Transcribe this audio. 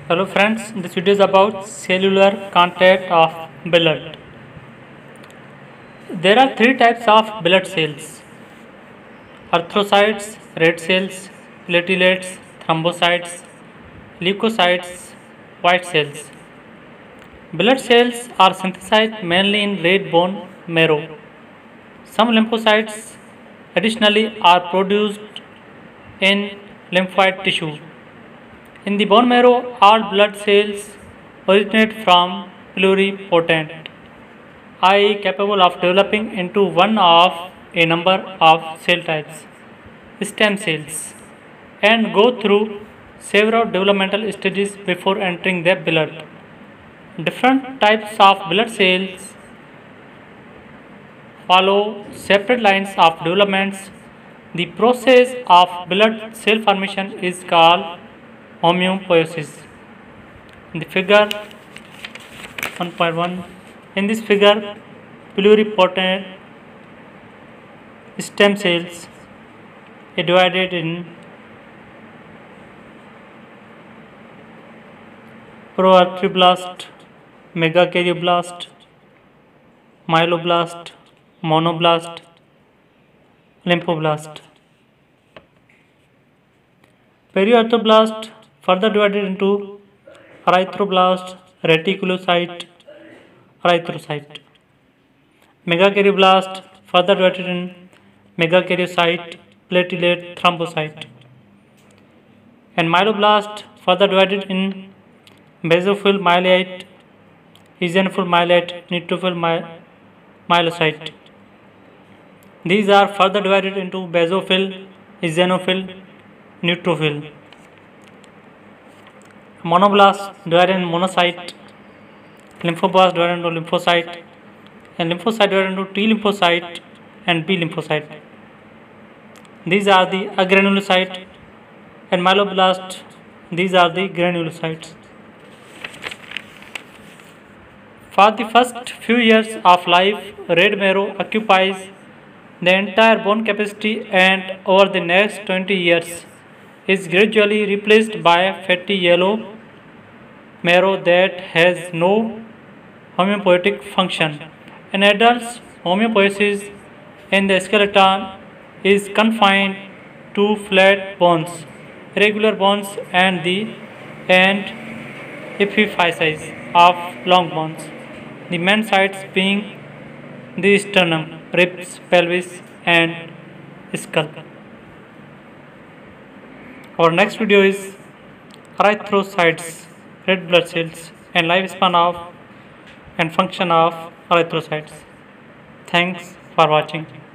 Hello friends, this video is about cellular content of blood. There are three types of blood cells: erythrocytes, red cells, platelets, thrombocytes, leukocytes, white cells. Blood cells are synthesized mainly in red bone marrow. Some lymphocytes additionally are produced in lymphoid tissue. In the bone marrow, all blood cells originate from pluripotent, i.e., capable of developing into one of a number of cell types, stem cells, and go through several developmental stages before entering the blood. Different types of blood cells follow separate lines of developments. The process of blood cell formation is called homeopoiesis. In the figure 1.1, in this figure, pluripotent stem cells are divided in proarthroblast, megakaryoblast, myeloblast, monoblast, lymphoblast. Periorthoblast further divided into erythroblast, reticulocyte, erythrocyte. Megakaryoblast further divided in megakaryocyte, platelet, thrombocyte. And myeloblast further divided in basophil myeloid, eosinophil myeloid, neutrophil myelocyte. These are further divided into basophil, eosinophil, neutrophil. Monoblast divided into monocyte, lymphoblast divided into lymphocyte, and lymphocyte divided into T lymphocyte and B lymphocyte. These are the agranulocyte, and myeloblast, these are the granulocytes. For the first few years of life, red marrow occupies the entire bone capacity, and over the next 20 years is gradually replaced by fatty yellow marrow that has no homeopoietic function. In adults, homeopoiesis in the skeleton is confined to flat bones, regular bones, and the epiphyses of long bones, the main sites being the sternum, ribs, pelvis, and skull. Our next video is erythrocytes, red blood cells, and lifespan of and function of erythrocytes. Thanks for watching.